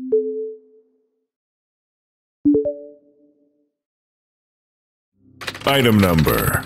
Item Number: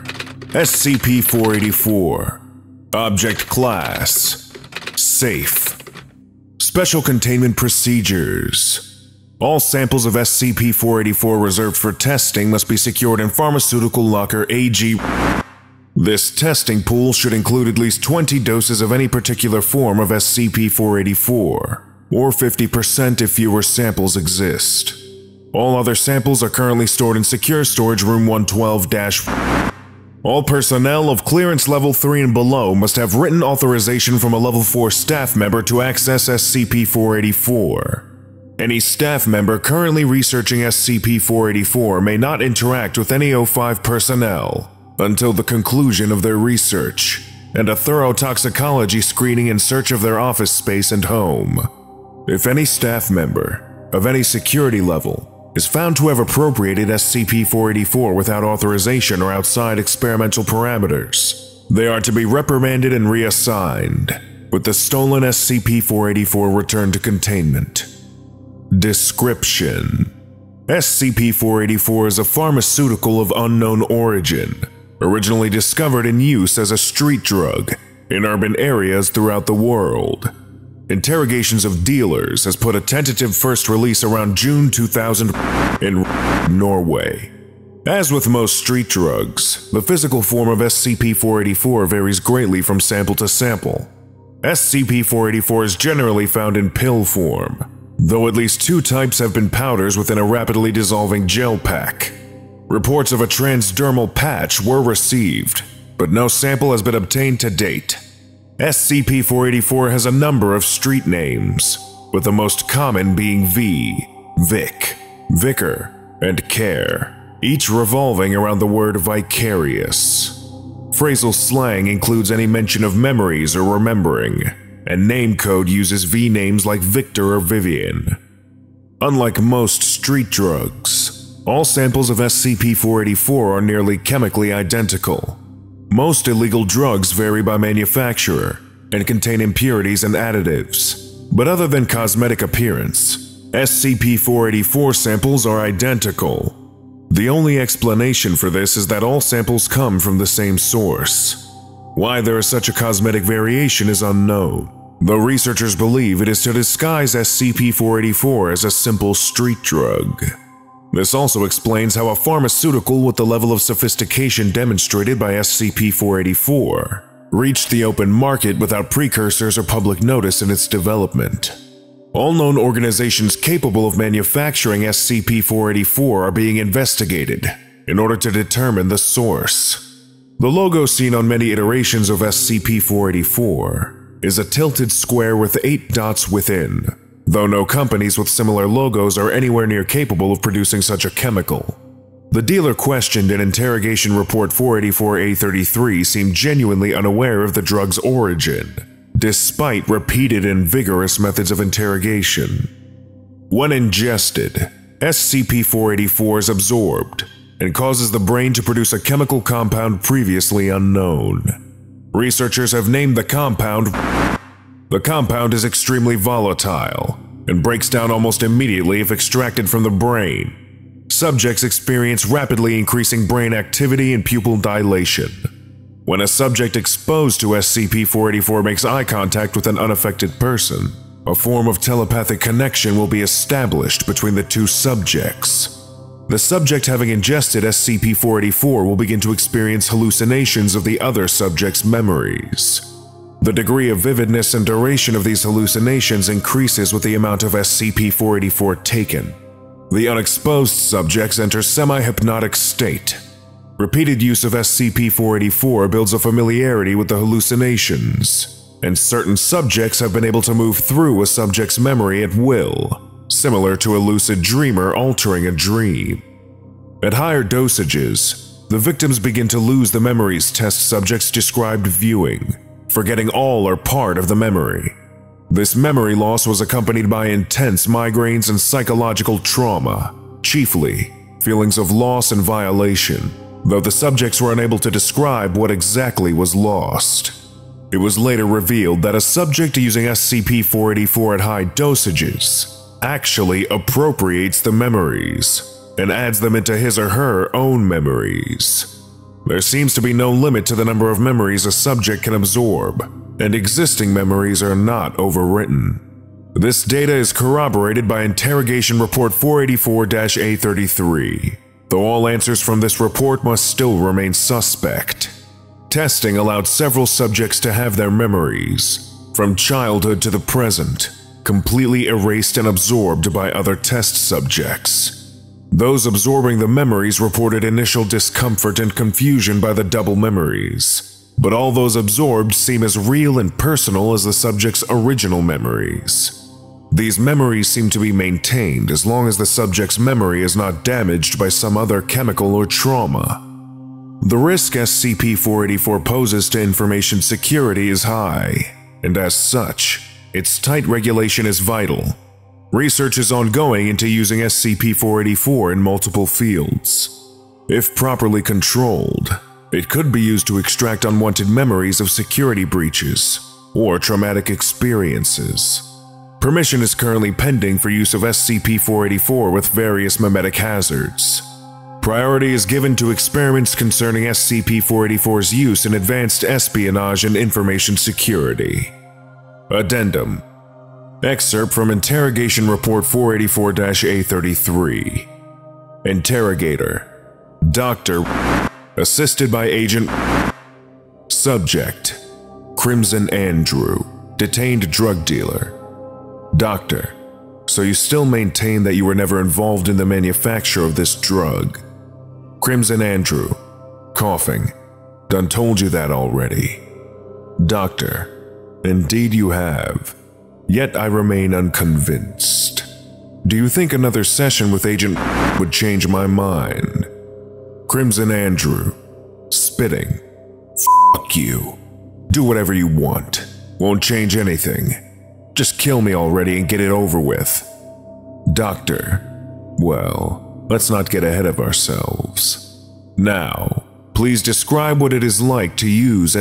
SCP-484. Object Class: Safe. Special Containment Procedures: all samples of SCP-484 reserved for testing must be secured in Pharmaceutical Locker AG. This testing pool should include at least 20 doses of any particular form of SCP-484, or 50% if fewer samples exist. All other samples are currently stored in Secure Storage Room 112-. All personnel of Clearance Level 3 and below must have written authorization from a Level 4 staff member to access SCP-484. Any staff member currently researching SCP-484 may not interact with any O5 personnel until the conclusion of their research, and a thorough toxicology screening in search of their office space and home. If any staff member, of any security level, is found to have appropriated SCP-484 without authorization or outside experimental parameters, they are to be reprimanded and reassigned, with the stolen SCP-484 returned to containment. Description: SCP-484 is a pharmaceutical of unknown origin, originally discovered and used as a street drug in urban areas throughout the world. Interrogations of dealers has put a tentative first release around June 2000 in Norway. As with most street drugs, the physical form of SCP-484 varies greatly from sample to sample. SCP-484 is generally found in pill form, though at least 2 types have been powders within a rapidly dissolving gel pack. Reports of a transdermal patch were received, but no sample has been obtained to date. SCP-484 has a number of street names, with the most common being V, Vic, Vicar, and Care, each revolving around the word vicarious. Phrasal slang includes any mention of memories or remembering, and name code uses V names like Victor or Vivian. Unlike most street drugs, all samples of SCP-484 are nearly chemically identical. Most illegal drugs vary by manufacturer and contain impurities and additives, but other than cosmetic appearance, SCP-484 samples are identical. The only explanation for this is that all samples come from the same source. Why there is such a cosmetic variation is unknown, though researchers believe it is to disguise SCP-484 as a simple street drug. This also explains how a pharmaceutical with the level of sophistication demonstrated by SCP-484 reached the open market without precursors or public notice in its development. All known organizations capable of manufacturing SCP-484 are being investigated in order to determine the source. The logo seen on many iterations of SCP-484 is a tilted square with 8 dots within, though no companies with similar logos are anywhere near capable of producing such a chemical. The dealer questioned in Interrogation Report 484-A33 seemed genuinely unaware of the drug's origin, despite repeated and vigorous methods of interrogation. When ingested, SCP-484 is absorbed and causes the brain to produce a chemical compound previously unknown. Researchers have named the compound. The compound is extremely volatile and breaks down almost immediately if extracted from the brain. Subjects experience rapidly increasing brain activity and pupil dilation. When a subject exposed to SCP-484 makes eye contact with an unaffected person, a form of telepathic connection will be established between the two subjects. The subject having ingested SCP-484 will begin to experience hallucinations of the other subject's memories. The degree of vividness and duration of these hallucinations increases with the amount of SCP-484 taken. The unexposed subjects enter semi-hypnotic state. Repeated use of SCP-484 builds a familiarity with the hallucinations, and certain subjects have been able to move through a subject's memory at will, similar to a lucid dreamer altering a dream. At higher dosages, the victims begin to lose the memories test subjects described viewing, forgetting all or part of the memory. This memory loss was accompanied by intense migraines and psychological trauma, chiefly feelings of loss and violation, though the subjects were unable to describe what exactly was lost. It was later revealed that a subject using SCP-484 at high dosages actually appropriates the memories and adds them into his or her own memories. There seems to be no limit to the number of memories a subject can absorb, and existing memories are not overwritten. This data is corroborated by Interrogation Report 484-A33, though all answers from this report must still remain suspect. Testing allowed several subjects to have their memories, from childhood to the present, completely erased and absorbed by other test subjects. Those absorbing the memories reported initial discomfort and confusion by the double memories, but all those absorbed seem as real and personal as the subject's original memories. These memories seem to be maintained as long as the subject's memory is not damaged by some other chemical or trauma. The risk SCP-484 poses to information security is high, and as such, its tight regulation is vital. Research is ongoing into using SCP-484 in multiple fields. If properly controlled, it could be used to extract unwanted memories of security breaches or traumatic experiences. Permission is currently pending for use of SCP-484 with various memetic hazards. Priority is given to experiments concerning SCP-484's use in advanced espionage and information security. Addendum. Excerpt from Interrogation Report 484-A33. Interrogator. Doctor. Assisted by Agent. Subject. Crimson Andrew. Detained drug dealer. Doctor. So you still maintain that you were never involved in the manufacture of this drug? Crimson Andrew. Coughing. Done told you that already. Doctor. Indeed you have. Yet I remain unconvinced. Do you think another session with Agent would change my mind? Crimson Andrew. Spitting. Fuck you. Do whatever you want. Won't change anything. Just kill me already and get it over with. Doctor. Well, let's not get ahead of ourselves. Now, please describe what it is like to use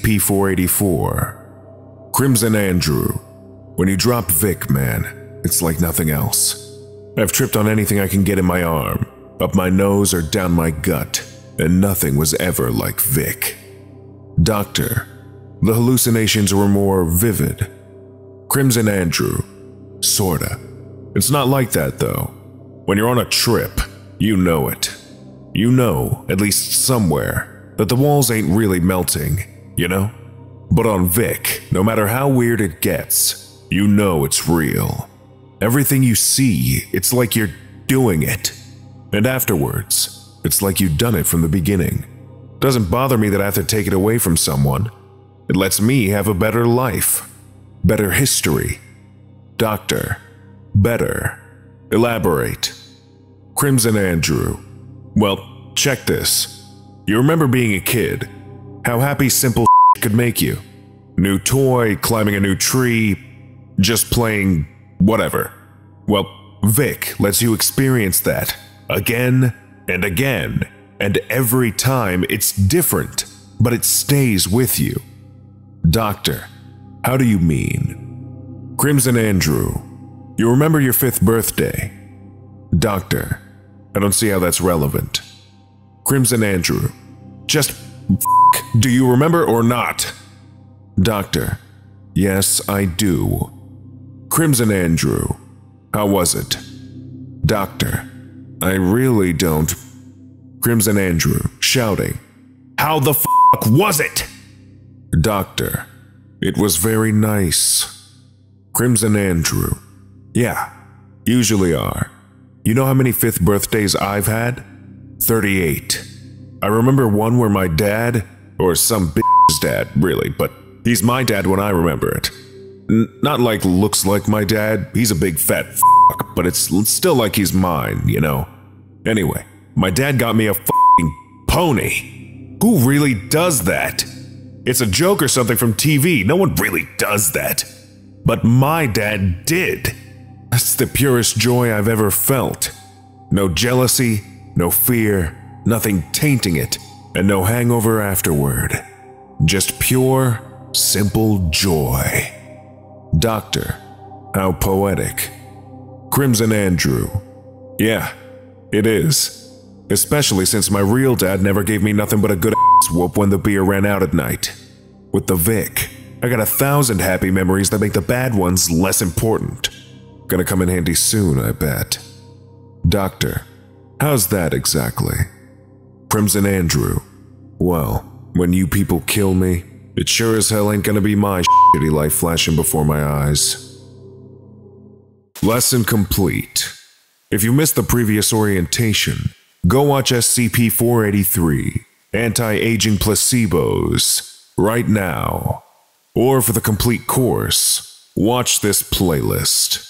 SCP-484. Crimson Andrew. When you drop Vic, man, it's like nothing else. I've tripped on anything I can get in my arm, up my nose or down my gut, and nothing was ever like Vic. Doctor. The hallucinations were more vivid. Crimson Andrew. Sorta. It's not like that, though. When you're on a trip, you know it. You know, at least somewhere, that the walls ain't really melting, you know? But on Vic, no matter how weird it gets, you know it's real. Everything you see, it's like you're doing it. And afterwards, it's like you've done it from the beginning. Doesn't bother me that I have to take it away from someone. It lets me have a better life. Better history. Doctor. Better. Elaborate. Crimson Andrew. Well, check this. You remember being a kid. How happy simple could make you. New toy, climbing a new tree, just playing whatever. Well, Vic lets you experience that again and again, and every time it's different, but it stays with you. Doctor. How do you mean? Crimson Andrew. You remember your 5th birthday? Doctor. I don't see how that's relevant. Crimson Andrew. Just do you remember or not? Doctor. Yes, I do. Crimson Andrew. How was it? Doctor. I really don't. Crimson Andrew, shouting. How the was it? Doctor. It was very nice. Crimson Andrew. Yeah, usually are. You know how many 5th birthdays I've had? 38. I remember one where my dad, or some bitch's dad, really, but he's my dad when I remember it. Not like looks like my dad, he's a big fat fuck, but it's still like he's mine, you know? Anyway, my dad got me a fucking pony. Who really does that? It's a joke or something from TV, no one really does that. But my dad did. That's the purest joy I've ever felt. No jealousy, no fear, nothing tainting it, and no hangover afterward. Just pure, simple joy. Doctor. How poetic. Crimson Andrew. Yeah, it is. Especially since my real dad never gave me nothing but a good ass whoop when the beer ran out at night. With the Vic, I got 1,000 happy memories that make the bad ones less important. Gonna come in handy soon, I bet. Doctor, how's that exactly? Crimson Andrew. Well, when you people kill me, it sure as hell ain't gonna be my shitty life flashing before my eyes. Lesson complete. If you missed the previous orientation, go watch SCP-483, Anti-Aging Placebos, right now. Or for the complete course, watch this playlist.